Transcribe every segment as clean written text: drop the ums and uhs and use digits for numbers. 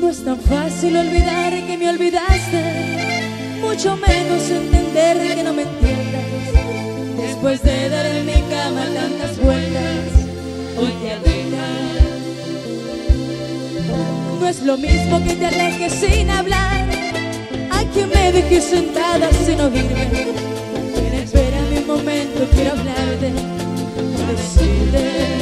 No es tan fácil olvidar que me olvidaste, mucho menos entender que no me entiendas. Después de dar en mi cama tantas vueltas, hoy te alejas. No es lo mismo que te alejes sin hablar, a que me dejes sentada sin oírme. Ven, espérame un momento, quiero hablarte, decirte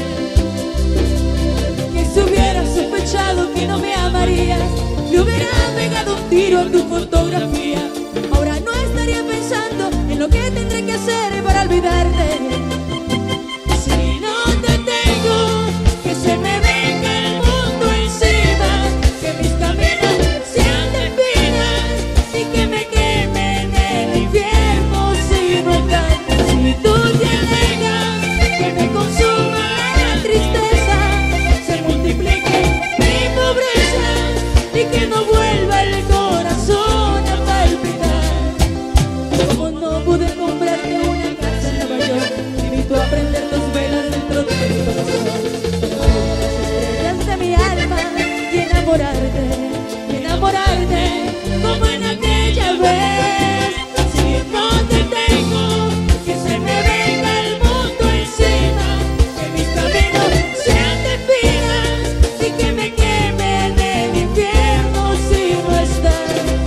que si hubiera sospechado que no me amarías, le hubiera pegado un tiro a tu fotografía. Ahora no estaría pensando en lo que tendré que hacer para olvidarte. Si no te tengo, que se me venga el mundo encima, que mis caminos sean de espinas y que me quemen en el infierno si no estás. Si tú te alejas, que me consuma la tristeza, se multiplique mi pobreza y que no vuelva el corazón a palpitar. Como no pude comprarte una casa en Nueva York, te invito a prender dos velas dentro de mi corazón, las estrellas de mi alma, y enamorarte como en aquella vez. Si no te tengo, que se me venga el mundo encima, que mis caminos sean de espinas y que me quemen en el infierno si no estás.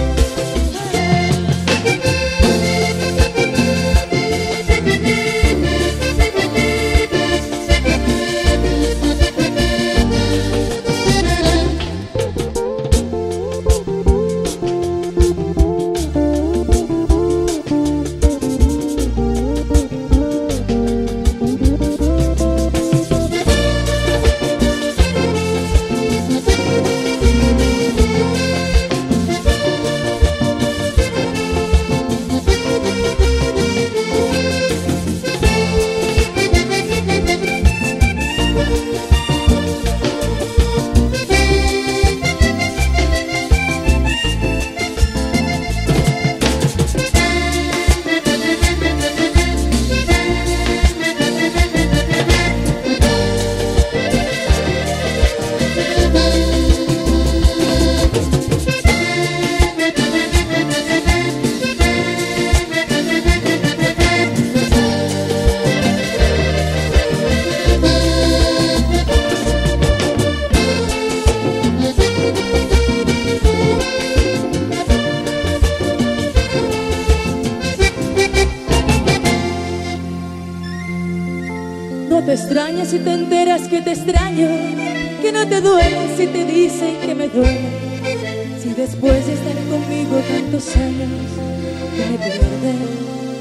No te extrañas si te enteras que te extraño, que no te duele si te dicen que me duele, si después de estar conmigo tantos años me pierdes.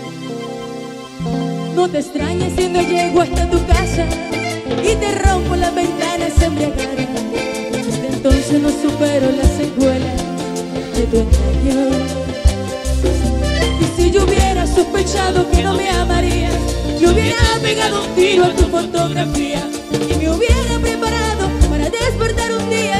No te extrañas si no llego hasta tu casa y te rompo las ventanas embriagada. Desde entonces no supero las secuelas de tu engaño. Y si yo hubiera sospechado que no me amarías, le hubiera pegado un tiro a tu fotografía y me hubiera preparado para despertar un día